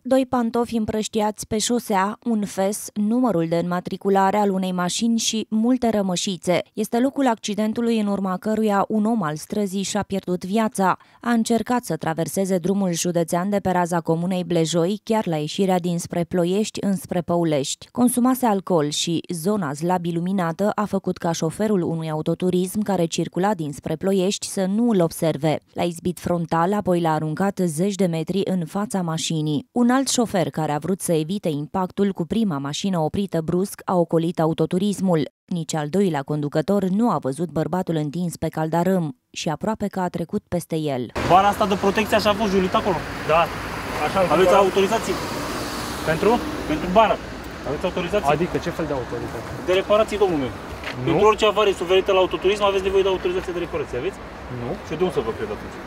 Doi pantofi împrăștiați pe șosea, un fes, numărul de înmatriculare al unei mașini și multe rămășițe. Este locul accidentului în urma căruia un om al străzii și-a pierdut viața. A încercat să traverseze drumul județean de pe raza comunei Blejoi, chiar la ieșirea dinspre Ploiești înspre Păulești. Consumase alcool și zona slab iluminată a făcut ca șoferul unui autoturism care circula dinspre Ploiești să nu îl observe. L-a izbit frontal, apoi l-a aruncat zeci de metri în fața mașinii. Un alt șofer care a vrut să evite impactul cu prima mașină oprită brusc a ocolit autoturismul. Nici al doilea conducător nu a văzut bărbatul întins pe caldarâm și aproape că a trecut peste el. Bara asta de protecție așa a fost julit acolo? Da. Așa. Aveți autorizații? Pentru? Pentru bara. Aveți autorizații? Adică ce fel de autorizație? De reparații, domnul meu. Nu? Pentru orice avarie suferită la autoturism aveți nevoie de autorizație de reparație, aveți? Nu. Și de unde să vă cred atunci?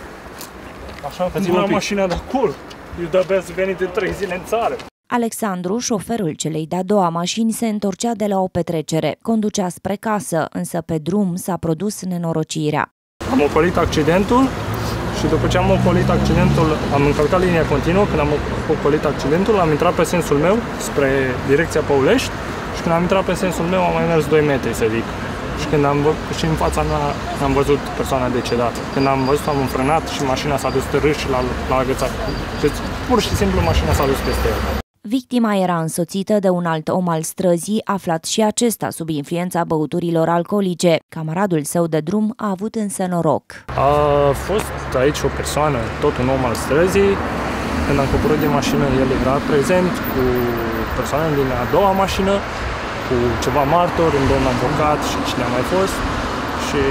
Așa am făcut mașina de acolo. Eu de-abia să venit de 3 zile în țară. Alexandru, șoferul celei de-a doua mașini, se întorcea de la o petrecere. Conducea spre casă, însă pe drum s-a produs nenorocirea. Am ocolit accidentul și după ce am ocolit accidentul, am încălcat linia continuă. Când am ocolit accidentul, am intrat pe sensul meu spre direcția Păulești și când am intrat pe sensul meu am mai mers 2 metri, să zic. Și când și în fața mea am văzut persoana decedată. Când am văzut, am înfrânat și mașina s-a dus târâ și l-a agățat. Deci, pur și simplu, mașina s-a dus peste el. Victima era însoțită de un alt om al străzii, aflat și acesta sub influența băuturilor alcoolice. Camaradul său de drum a avut însă noroc. A fost aici o persoană, tot un om al străzii. Când am coborât din mașină, el era prezent cu persoana din a doua mașină, cu ceva martori, un domn avocat și cine a mai fost. Și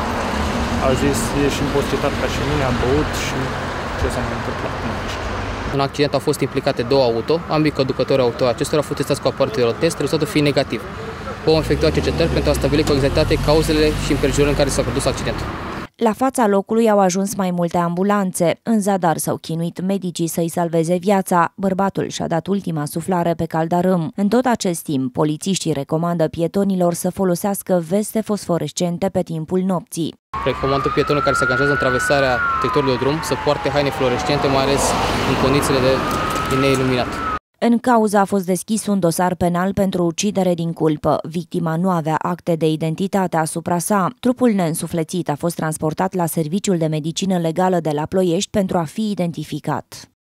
a zis, ești împostitat ca și mine, am băut și ce s-a mai întâmplat. În accident au fost implicate 2 auto, ambii conducători auto acestora au fost testați cu aparatul de test, rezultatul fiind negativ. Vom efectua cercetări pentru a stabili cu exactitate cauzele și împrejurările în care s-a produs accidentul. La fața locului au ajuns mai multe ambulanțe. În zadar s-au chinuit medicii să-i salveze viața. Bărbatul și-a dat ultima suflare pe caldarâm. În tot acest timp, polițiștii recomandă pietonilor să folosească veste fosforescente pe timpul nopții. Recomandă pietonul care se angajează în traversarea sectorului de drum să poarte haine fluorescente, mai ales în condițiile de neiluminat. În cauză a fost deschis un dosar penal pentru ucidere din culpă. Victima nu avea acte de identitate asupra sa. Trupul neînsuflețit a fost transportat la Serviciul de Medicină Legală de la Ploiești pentru a fi identificat.